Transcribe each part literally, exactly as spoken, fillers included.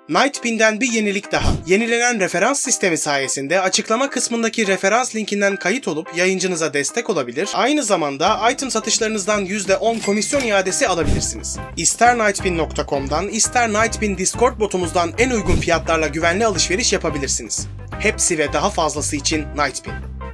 Nightbin'den bir yenilik daha. Yenilenen referans sistemi sayesinde açıklama kısmındaki referans linkinden kayıt olup yayıncınıza destek olabilir, aynı zamanda item satışlarınızdan yüzde on komisyon iadesi alabilirsiniz. İster nightbin nokta com'dan ister Nightbin Discord botumuzdan en uygun fiyatlarla güvenli alışveriş yapabilirsiniz. Hepsi ve daha fazlası için Nightbin.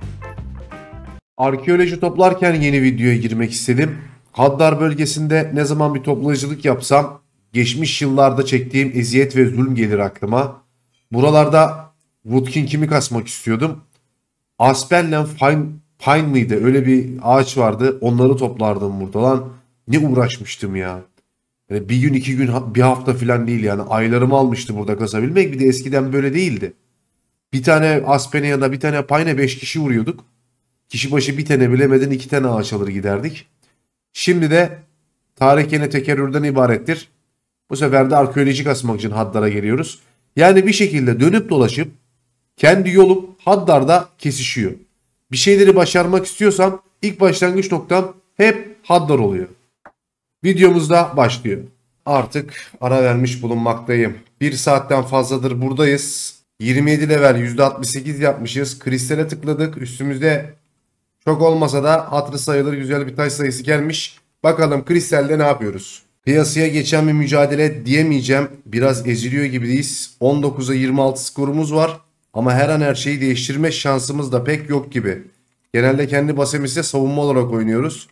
Arkeoloji toplarken yeni videoya girmek istedim. Haddar bölgesinde ne zaman bir toplayıcılık yapsam geçmiş yıllarda çektiğim eziyet ve zulüm gelir aklıma. Buralarda Woodkink'imi kasmak istiyordum. Aspen'le Pine, Pine mıydı? Öyle bir ağaç vardı. Onları toplardım burada lan. Ne uğraşmıştım ya. Yani bir gün, iki gün, bir hafta falan değil yani. Aylarımı almıştı burada kasabilmek. Bir de eskiden böyle değildi. Bir tane Aspen'e ya da bir tane Pine'e beş kişi vuruyorduk. Kişi başı bir tane bilemeden iki tane ağaç alır giderdik. Şimdi de tarih yine tekerrürden ibarettir. Bu sefer de arkeolojik asmak için Haddar'a geliyoruz. Yani bir şekilde dönüp dolaşıp kendi yolum Haddar'da kesişiyor. Bir şeyleri başarmak istiyorsam ilk başlangıç noktam hep Haddar oluyor. Videomuzda başlıyor. Artık ara vermiş bulunmaktayım. Bir saatten fazladır buradayız. yirmi yedi level yüzde altmış sekiz yapmışız. Kristale tıkladık. Üstümüzde çok olmasa da hatırı sayılır güzel bir taş sayısı gelmiş. Bakalım kristalde ne yapıyoruz? Piyasaya geçen bir mücadele diyemeyeceğim. Biraz eziliyor gibiyiz. on dokuza yirmi altı skorumuz var. Ama her an her şeyi değiştirme şansımız da pek yok gibi. Genelde kendi basemizde savunma olarak oynuyoruz.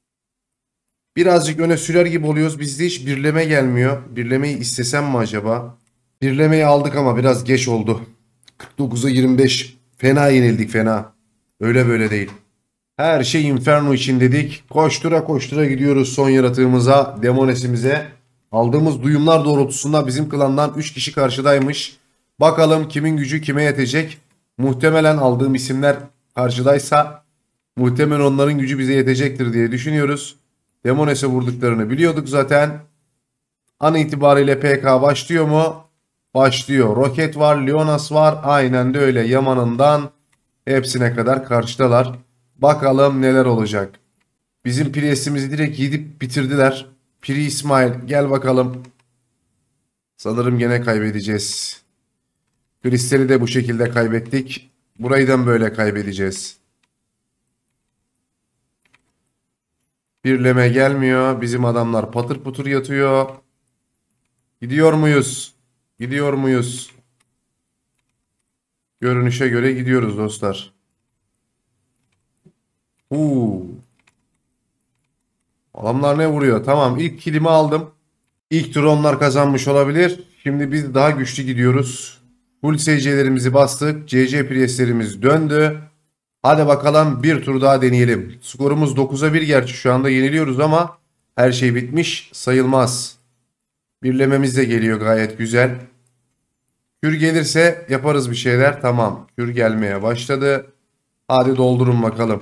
Birazcık öne sürer gibi oluyoruz. Bizde hiç birleme gelmiyor. Birlemeyi istesem mi acaba? Birlemeyi aldık ama biraz geç oldu. kırk dokuza yirmi beş. Fena yenildik fena. Öyle böyle değil. Her şey Inferno için dedik. Koştura koştura gidiyoruz son yaratığımıza, Demones'imize. Aldığımız duyumlar doğrultusunda bizim klandan üç kişi karşıdaymış. Bakalım kimin gücü kime yetecek. Muhtemelen aldığım isimler karşıdaysa muhtemelen onların gücü bize yetecektir diye düşünüyoruz. Demones'e vurduklarını biliyorduk zaten. An itibariyle P K başlıyor mu? Başlıyor. Roket var, Leonas var. Aynen de öyle. Yaman'ından hepsine kadar karşıdalar. Bakalım neler olacak. Bizim Priest'imizi direkt yedip bitirdiler. Pri İsmail gel bakalım. Sanırım gene kaybedeceğiz. Kristal'i de bu şekilde kaybettik. Burayı da böyle kaybedeceğiz. Birleme gelmiyor. Bizim adamlar patır putur yatıyor. Gidiyor muyuz? Gidiyor muyuz? Görünüşe göre gidiyoruz dostlar. Uuu. Adamlar ne vuruyor? Tamam, ilk kilimi aldım. İlk turu onlar kazanmış olabilir. Şimdi biz daha güçlü gidiyoruz. Full S C'lerimizi bastık. C C Priest'lerimiz döndü. Hadi bakalım bir tur daha deneyelim. Skorumuz dokuza bir gerçi şu anda yeniliyoruz ama her şey bitmiş sayılmaz. Birlememiz de geliyor gayet güzel. Kür gelirse yaparız bir şeyler. Tamam. Kür gelmeye başladı. Hadi doldurun bakalım.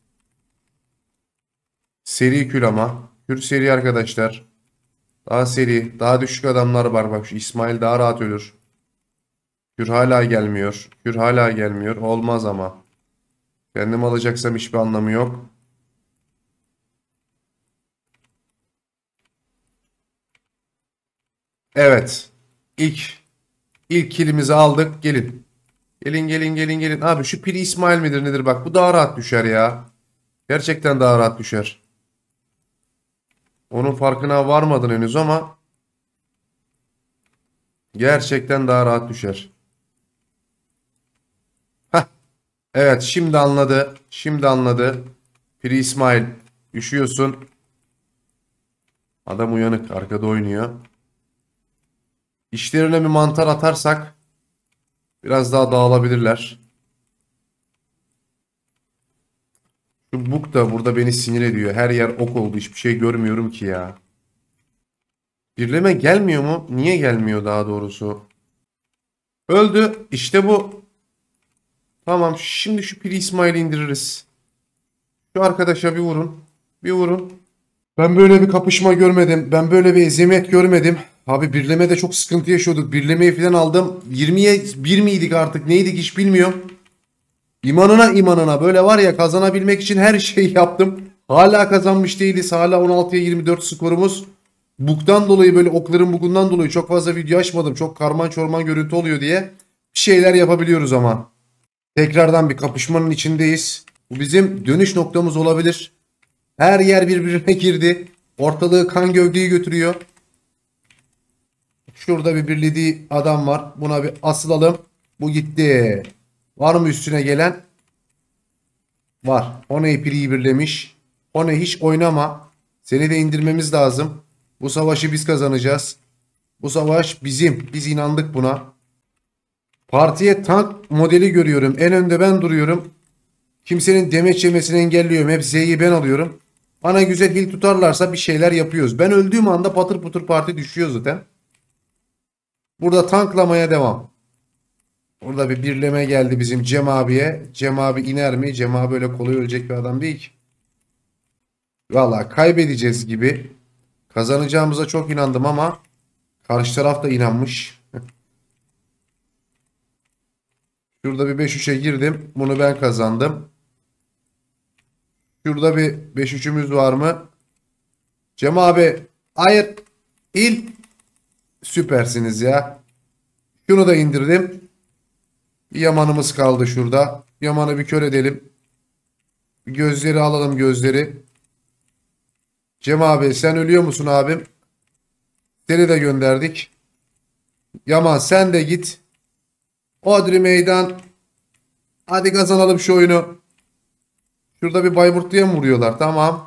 Seri kül ama. Kür seri arkadaşlar. Daha seri. Daha düşük adamlar var. Bak şu İsmail daha rahat ölür. Kür hala gelmiyor. Kür hala gelmiyor. Olmaz ama. Kendim alacaksam hiçbir anlamı yok. Evet. İlk ilk kilimizi aldık. Gelin. Gelin gelin gelin gelin. Abi şu Pri İsmail midir nedir bak. Bu daha rahat düşer ya. Gerçekten daha rahat düşer. Onun farkına varmadın henüz ama gerçekten daha rahat düşer. Heh. Evet şimdi anladı. Şimdi anladı. Pri İsmail üşüyorsun. Adam uyanık arkada oynuyor. İşlerine bir mantar atarsak biraz daha dağılabilirler. Şu buk da burada beni sinir ediyor. Her yer ok oldu. Hiçbir şey görmüyorum ki ya. Birleme gelmiyor mu? Niye gelmiyor daha doğrusu? Öldü. İşte bu. Tamam. Şimdi şu Pri İsmail'i indiririz. Şu arkadaşa bir vurun. Bir vurun. Ben böyle bir kapışma görmedim. Ben böyle bir eziyet görmedim. Abi birlemede çok sıkıntı yaşıyorduk. Birlemeyi falan aldım. yirmiye bir miydik artık? Neydik hiç bilmiyorum. İmanına imanına böyle var ya kazanabilmek için her şeyi yaptım. Hala kazanmış değiliz. Hala on altıya yirmi dört skorumuz. bug'dan dolayı, böyle okların bugundan dolayı çok fazla video açmadım. Çok karman çorman görüntü oluyor diye bir şeyler yapabiliyoruz ama. Tekrardan bir kapışmanın içindeyiz. Bu bizim dönüş noktamız olabilir. Her yer birbirine girdi. Ortalığı kan gövdeyi götürüyor. Şurada bir birlediği adam var. Buna bir asılalım. Bu gitti. Var mı üstüne gelen? Var. Honey piriyi birlemiş. Honey hiç oynama. Seni de indirmemiz lazım. Bu savaşı biz kazanacağız. Bu savaş bizim. Biz inandık buna. Partiye tank modeli görüyorum. En önde ben duruyorum. Kimsenin demeç yemesini engelliyorum. Hep Z'yi ben alıyorum. Bana güzel hil tutarlarsa bir şeyler yapıyoruz. Ben öldüğüm anda patır putur parti düşüyor zaten. Burada tanklamaya devam. Burada bir birleme geldi bizim Cem abiye. Cem abi iner mi? Cem abi öyle kolay ölecek bir adam değil ki. Valla kaybedeceğiz gibi. Kazanacağımıza çok inandım ama karşı taraf da inanmış. Şurada bir beş üçe girdim. Bunu ben kazandım. Şurada bir beş üçümüz var mı? Cem abi. Hayır. İl. Süpersiniz ya. Şunu da indirdim. Bir Yaman'ımız kaldı şurada. Yaman'ı bir kör edelim. Bir gözleri alalım, gözleri. Cem abi sen ölüyor musun abim? Seni de gönderdik. Yaman sen de git. Odri meydan. Hadi kazanalım şu oyunu. Şurada bir Bayburtlu'ya mı vuruyorlar? Tamam.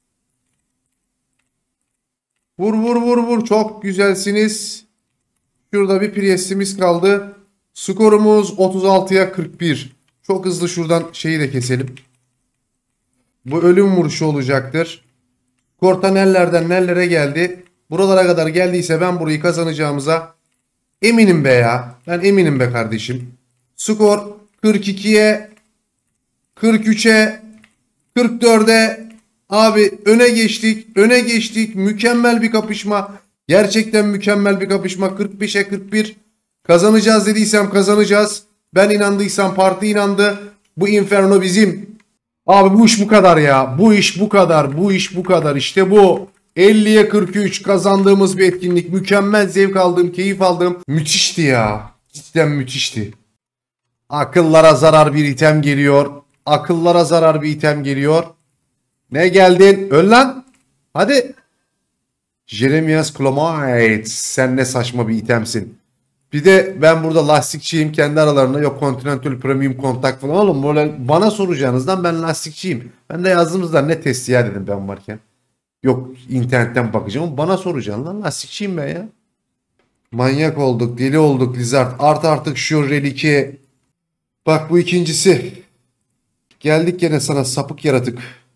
Vur vur vur vur. Çok güzelsiniz. Şurada bir Priest'imiz kaldı. Skorumuz otuz altıya kırk bir. Çok hızlı şuradan şeyi de keselim. Bu ölüm vuruşu olacaktır. Skor nellerden nerelere geldi. Buralara kadar geldiyse ben burayı kazanacağımıza eminim be ya. Ben eminim be kardeşim. Skor kırk ikiye kırk üçe kırk dörde abi öne geçtik. Öne geçtik. Mükemmel bir kapışma. Gerçekten mükemmel bir kapışma. kırk beşe kırk bir. Kazanacağız dediysem kazanacağız. Ben inandıysam parti inandı. Bu Inferno bizim. Abi bu iş bu kadar ya. Bu iş bu kadar. Bu iş bu kadar. İşte bu. elliye kırk üç kazandığımız bir etkinlik. Mükemmel zevk aldığım, keyif aldığım. Müthişti ya. Cidden müthişti. Akıllara zarar bir item geliyor. Akıllara zarar bir item geliyor. Ne geldin? Öl lan. Hadi. Jeremias Clomite. Sen ne saçma bir itemsin. Bir de ben burada lastikçiyim kendi aralarında. Yok Continental Premium Contact falan. Oğlum böyle bana soracağınızdan ben lastikçiyim. Ben de yazdığımızda ne testi ya dedim ben varken. Yok internetten bakacağım. Bana soracaksın lan, lastikçiyim ben ya. Manyak olduk, deli olduk Lizard. Art artık şu reliki. Bak bu ikincisi. Geldik gene sana sapık yaratık.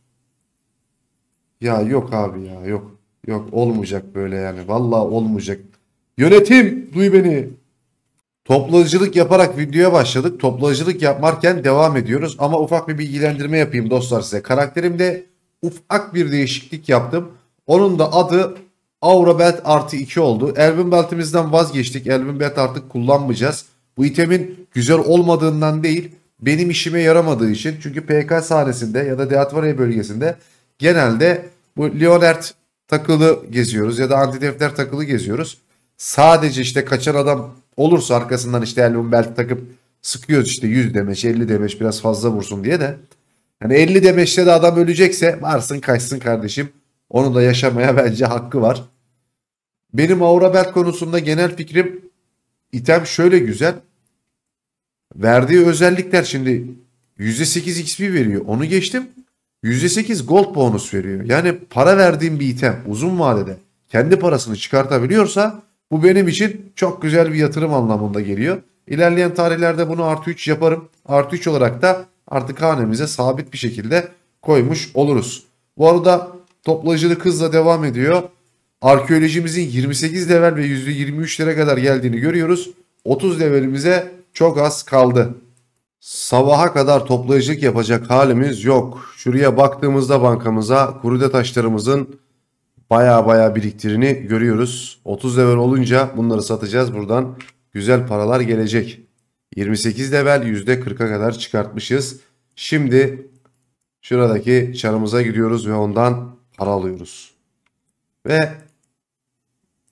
Ya yok abi ya yok. Yok olmayacak böyle yani. Vallahi olmayacak. Yönetim duy beni. Toplayıcılık yaparak videoya başladık. Toplayıcılık yaparken devam ediyoruz. Ama ufak bir bilgilendirme yapayım dostlar size. Karakterimde ufak bir değişiklik yaptım. Onun da adı Aura Belt artı iki oldu. Elvin Belt'imizden vazgeçtik. Elvin Belt artık kullanmayacağız. Bu itemin güzel olmadığından değil, benim işime yaramadığı için. Çünkü P K sahnesinde ya da Deathware bölgesinde genelde bu Leonard takılı geziyoruz ya da Antidefter takılı geziyoruz. Sadece işte kaçan adam olursa arkasından işte Elvin Belt takıp sıkıyoruz işte yüz demeç elli demeç biraz fazla vursun diye de. Yani elli demeçte de adam ölecekse varsın kaçsın kardeşim. Onu da yaşamaya bence hakkı var. Benim Aura Belt konusunda genel fikrim, item şöyle güzel. Verdiği özellikler şimdi yüzde sekiz X P veriyor. Onu geçtim. yüzde sekiz gold bonus veriyor. Yani para verdiğim bir item uzun vadede kendi parasını çıkartabiliyorsa bu benim için çok güzel bir yatırım anlamında geliyor. İlerleyen tarihlerde bunu artı üç yaparım. Artı üç olarak da artık hanemize sabit bir şekilde koymuş oluruz. Bu arada toplayıcılık hızla devam ediyor. Arkeolojimizin yirmi sekiz level ve yüzde yirmi üçlere kadar geldiğini görüyoruz. otuz levelimize çok az kaldı. Sabaha kadar toplayıcılık yapacak halimiz yok. Şuraya baktığımızda bankamıza kurude taşlarımızın baya baya biriktirini görüyoruz. otuz level olunca bunları satacağız. Buradan güzel paralar gelecek. yirmi sekiz level yüzde kırka kadar çıkartmışız. Şimdi şuradaki çarımıza gidiyoruz ve ondan para alıyoruz. Ve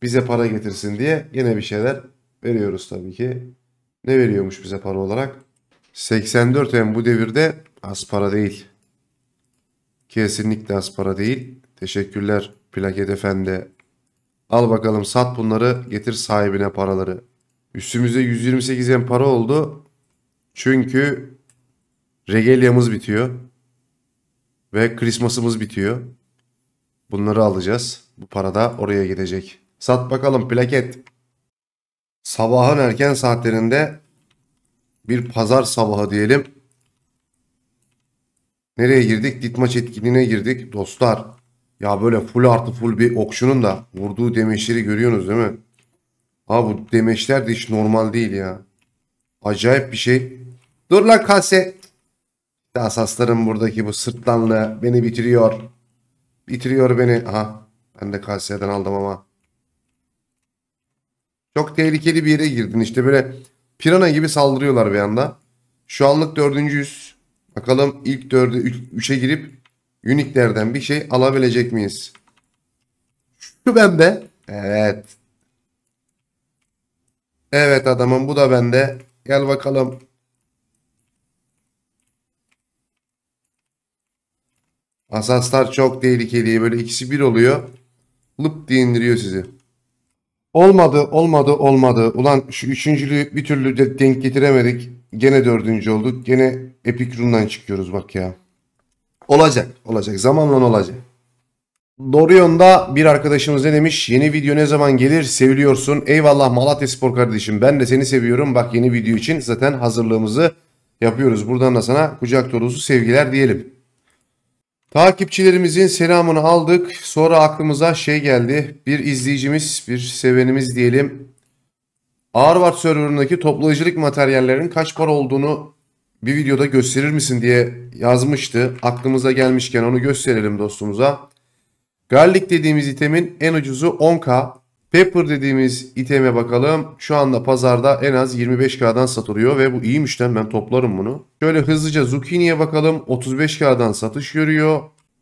bize para getirsin diye yine bir şeyler veriyoruz tabii ki. Ne veriyormuş bize para olarak? seksen dört M bu devirde az para değil. Kesinlikle az para değil. Teşekkürler Plaket Efendi. Al bakalım sat bunları, getir sahibine paraları. Üstümüzde yüz yirmi sekiz M para oldu. Çünkü regelyamız bitiyor. Ve Christmas'ımız bitiyor. Bunları alacağız. Bu para da oraya gidecek. Sat bakalım Plaket. Sabahın erken saatlerinde bir pazar sabahı diyelim. Nereye girdik? Ditmaç etkinliğine girdik. Dostlar ya böyle full artı full bir okçunun da vurduğu demeçleri görüyorsunuz değil mi? Ha bu demeçler de hiç normal değil ya. Acayip bir şey. Dur lan kase. Asaslarım buradaki bu sırtlanlı beni bitiriyor. Bitiriyor beni. Aha ben de kaseden aldım ama. Çok tehlikeli bir yere girdin işte böyle pirana gibi saldırıyorlar bir anda. Şu anlık dördüncüyüz. Bakalım ilk dörde üçe girip Unique'lerden bir şey alabilecek miyiz? Şu bende. Evet. Evet adamım bu da bende. Gel bakalım. Asaslar çok tehlikeli. Böyle ikisi bir oluyor. Lıp diye indiriyor sizi. Olmadı, olmadı, olmadı. Ulan şu üçüncülüğü bir türlü de denk getiremedik. Gene dördüncü olduk. Gene Epic Run'dan çıkıyoruz bak ya. Olacak, olacak. Zamanla olacak. Dorion'da bir arkadaşımız ne demiş? Yeni video ne zaman gelir? Seviliyorsun. Eyvallah Malatyaspor kardeşim. Ben de seni seviyorum. Bak yeni video için zaten hazırlığımızı yapıyoruz. Buradan da sana kucak dolusu sevgiler diyelim. Takipçilerimizin selamını aldık. Sonra aklımıza şey geldi. Bir izleyicimiz, bir sevenimiz diyelim. Ağırvat serverındaki toplayıcılık materyallerinin kaç para olduğunu bir videoda gösterir misin diye yazmıştı. Aklımıza gelmişken onu gösterelim dostumuza. Garlic dediğimiz itemin en ucuzu on K. Pepper dediğimiz iteme bakalım. Şu anda pazarda en az yirmi beş K'dan satılıyor ve bu iyiymiş lan, ben toplarım bunu. Şöyle hızlıca zucchini'ye bakalım. otuz beş K'dan satış görüyor.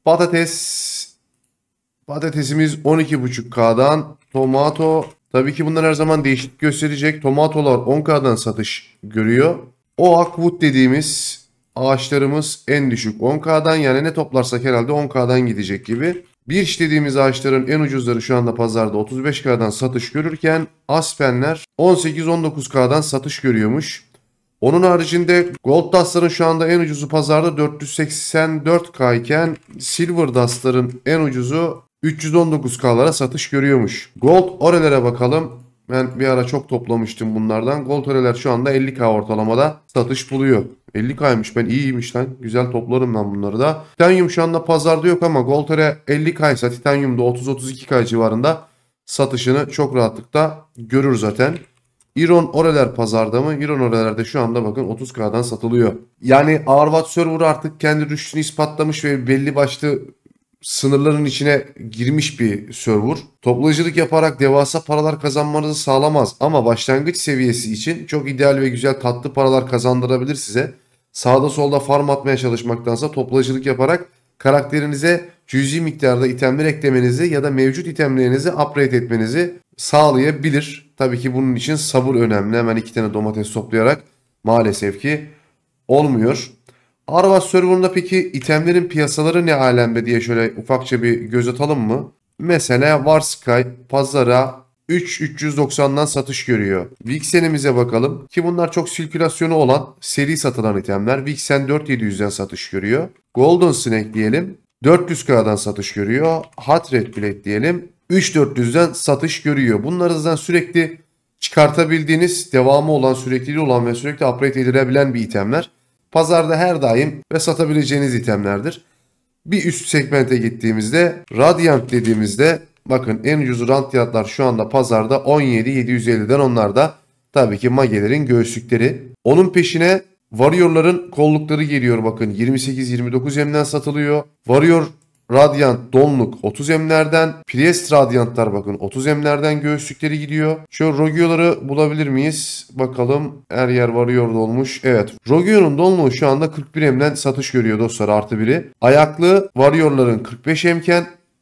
Patates. Patatesimiz on iki buçuk K'dan. Tomato. Tabii ki bunlar her zaman değişik gösterecek. Tomatolar on K'dan satış görüyor. Oakwood dediğimiz ağaçlarımız en düşük on K'dan, yani ne toplarsak herhalde on K'dan gidecek gibi. Birch dediğimiz ağaçların en ucuzları şu anda pazarda otuz beş K'dan satış görürken Aspenler on sekiz on dokuz K'dan satış görüyormuş. Onun haricinde Gold Dust'ların şu anda en ucuzu pazarda dört yüz seksen dört K iken Silver Dust'ların en ucuzu üç yüz on dokuz K'lara satış görüyormuş. Gold Ore'lere bakalım. Ben bir ara çok toplamıştım bunlardan. Gold Ore'ler şu anda elli K ortalamada satış buluyor. elli K'ymış, ben iyiymiş lan. Güzel toplarım ben bunları da. Titanium şu anda pazarda yok ama Gold Ore elli K ise Titanium'da otuz otuz iki K civarında satışını çok rahatlıkla görür zaten. Iron Ore'ler pazarda mı? Iron Ore'lerde şu anda bakın otuz K'dan satılıyor. Yani Ağırvat server artık kendi rüştünü ispatlamış ve belli başlı sınırların içine girmiş bir server. Toplayıcılık yaparak devasa paralar kazanmanızı sağlamaz ama başlangıç seviyesi için çok ideal ve güzel tatlı paralar kazandırabilir size. Sağda solda farm atmaya çalışmaktansa toplayıcılık yaparak karakterinize cüzi miktarda itemler eklemenizi ya da mevcut itemlerinizi upgrade etmenizi sağlayabilir. Tabii ki bunun için sabır önemli. Hemen iki tane domates toplayarak maalesef ki olmuyor. Ağırvat serverında peki itemlerin piyasaları ne alemde diye şöyle ufakça bir göz atalım mı? Mesela Warsky pazara üç bin üç yüz doksandan satış görüyor. Vixen'imize bakalım ki bunlar çok sirkülasyonu olan seri satılan itemler. Vixen dört bin yedi yüzden satış görüyor. Golden Snake diyelim dört yüz K'dan satış görüyor. Hot Red Blade diyelim üç bin dört yüzden satış görüyor. Bunlardan sürekli çıkartabildiğiniz, devamı olan, sürekli olan ve sürekli upgrade edilebilen bir itemler. Pazarda her daim ve satabileceğiniz itemlerdir. Bir üst segmente gittiğimizde Radiant dediğimizde bakın en ucuz Radiant'lar şu anda pazarda on yedi bin yedi yüz elliden, onlar da tabii ki magelerin göğüslükleri. Onun peşine Warrior'ların kollukları geliyor, bakın yirmi sekiz yirmi dokuz M'den satılıyor. Warrior Radiant donluk otuz M'lerden, Priest Radiant'lar bakın otuz M'lerden göğüslükleri gidiyor. Şu Rogio'ları bulabilir miyiz? Bakalım, her yer Warrior dolmuş. Evet, Rogio'nun donluğu şu anda kırk bir M'den satış görüyor dostlar, artı biri. Ayaklı Warrior'ların kırk beş M'ken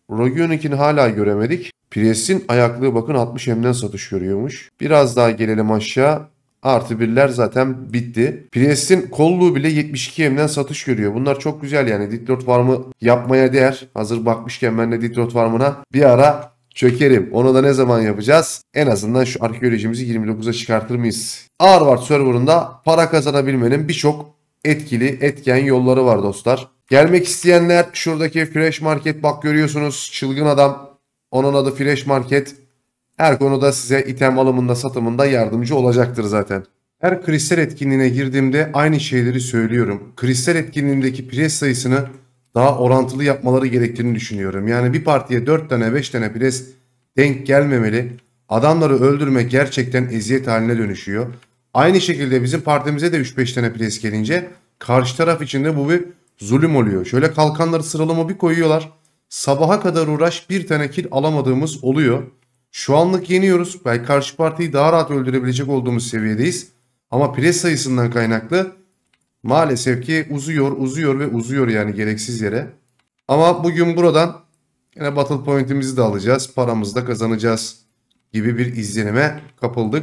Rogion'unkini hala göremedik. Priest'in ayaklığı bakın altmış M'den satış görüyormuş. Biraz daha gelelim aşağı. Artı birler zaten bitti. Priest'in kolluğu bile yetmiş iki M'den satış görüyor. Bunlar çok güzel yani. Detroit Farm'ı yapmaya değer. Hazır bakmışken ben de Detroit Farm'ına bir ara çökerim. Onu da ne zaman yapacağız? En azından şu arkeolojimizi yirmi dokuza çıkartır mıyız? Harvard serverında para kazanabilmenin birçok etkili etken yolları var dostlar. Gelmek isteyenler şuradaki Fresh Market, bak görüyorsunuz, çılgın adam. Onun adı Fresh Market. Her konuda size item alımında satımında yardımcı olacaktır zaten. Her kristal etkinliğine girdiğimde aynı şeyleri söylüyorum. Kristal etkinliğindeki pres sayısını daha orantılı yapmaları gerektiğini düşünüyorum. Yani bir partiye dört tane beş tane pres denk gelmemeli. Adamları öldürmek gerçekten eziyet haline dönüşüyor. Aynı şekilde bizim partimize de üç beş tane pres gelince karşı taraf için de bu bir zulüm oluyor. Şöyle kalkanları sıralama bir koyuyorlar. Sabaha kadar uğraş bir tane kill alamadığımız oluyor. Şu anlık yeniyoruz. Belki karşı partiyi daha rahat öldürebilecek olduğumuz seviyedeyiz. Ama pres sayısından kaynaklı maalesef ki uzuyor, uzuyor ve uzuyor yani gereksiz yere. Ama bugün buradan yine battle point'imizi de alacağız. Paramızı da kazanacağız gibi bir izlenime kapıldık.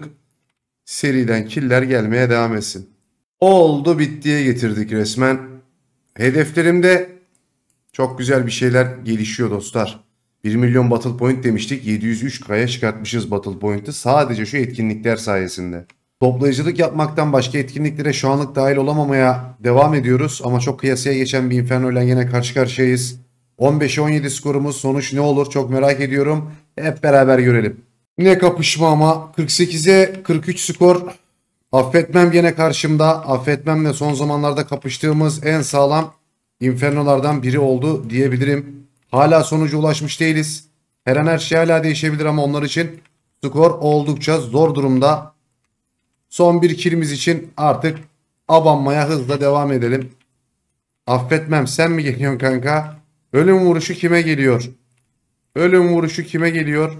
Seriden killer gelmeye devam etsin. Oldu bittiye getirdik resmen. Hedeflerimde çok güzel bir şeyler gelişiyor dostlar. bir milyon battle point demiştik. yedi yüz üç K'ya çıkartmışız battle point'i sadece şu etkinlikler sayesinde. Toplayıcılık yapmaktan başka etkinliklere şu anlık dahil olamamaya devam ediyoruz. Ama çok kıyasaya geçen bir Inferno ile yine karşı karşıyayız. on beşe on yedi skorumuz, sonuç ne olur çok merak ediyorum. Hep beraber görelim. Ne kapışma ama, kırk sekize kırk üç skor. Affetmem gene karşımda. Affetmemle son zamanlarda kapıştığımız en sağlam Inferno'lardan biri oldu diyebilirim. Hala sonuca ulaşmış değiliz. Her an her şey hala değişebilir ama onlar için skor oldukça zor durumda. Son bir killimiz için artık abanmaya hızla devam edelim. Affetmem, sen mi geliyorsun kanka? Ölüm vuruşu kime geliyor? Ölüm vuruşu kime geliyor?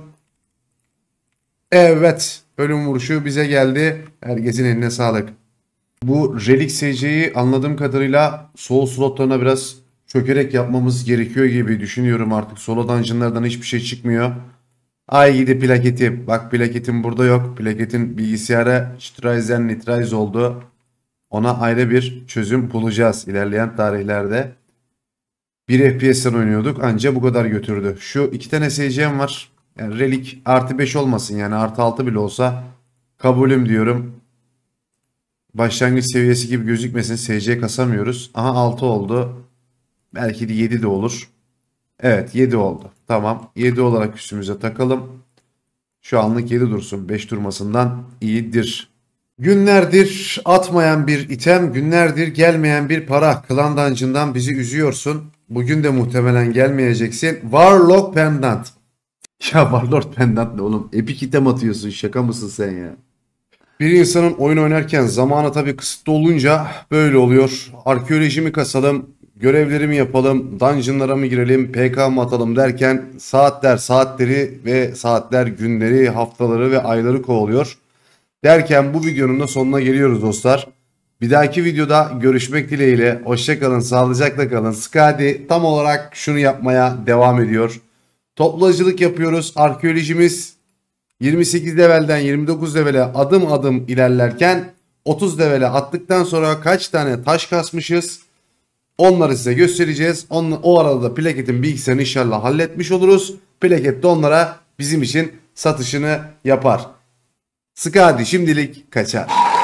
Evet, ölüm vuruşu bize geldi. Herkesin eline sağlık. Bu Relic S C'yi anladığım kadarıyla sol slotlarına biraz çökerek yapmamız gerekiyor gibi düşünüyorum artık. Solo dungeonlardan hiçbir şey çıkmıyor. Ay gidi plaketim. Bak plaketim burada yok. Plaketin bilgisayara Strizen Nitrize oldu. Ona ayrı bir çözüm bulacağız ilerleyen tarihlerde. bir F P S'ten oynuyorduk anca bu kadar götürdü. Şu iki tane S C'm var. Yani Relic artı beş olmasın yani artı altı bile olsa kabulüm diyorum. Başlangıç seviyesi gibi gözükmesin, S C kasamıyoruz. Aha altı oldu. Belki de yedi de olur. Evet yedi oldu. Tamam. yedi olarak üstümüze takalım. Şu anlık yedi dursun. beş durmasından iyidir. Günlerdir atmayan bir item, günlerdir gelmeyen bir para. Clan Dungeon'dan bizi üzüyorsun. Bugün de muhtemelen gelmeyeceksin. Warlock Pendant. Ya Warlord Pendant ne oğlum? Epic item atıyorsun. Şaka mısın sen ya? Bir insanın oyun oynarken zamanı tabii kısıtlı olunca böyle oluyor. Arkeolojimi kasalım, görevlerimi yapalım, dungeonlara mı girelim, P K mı atalım derken saatler saatleri ve saatler günleri, haftaları ve ayları kovalıyor. Derken bu videonun da sonuna geliyoruz dostlar. Bir dahaki videoda görüşmek dileğiyle. Hoşça kalın, sağlıcakla kalın. Skadi tam olarak şunu yapmaya devam ediyor. Toplayıcılık yapıyoruz. Arkeolojimiz yirmi sekiz levelden yirmi dokuz levele adım adım ilerlerken otuz levele attıktan sonra kaç tane taş kasmışız onları size göstereceğiz. Onun, o arada da plaketin bilgisayarını inşallah halletmiş oluruz. Plaket de onlara bizim için satışını yapar. Skadi şimdilik kaçar.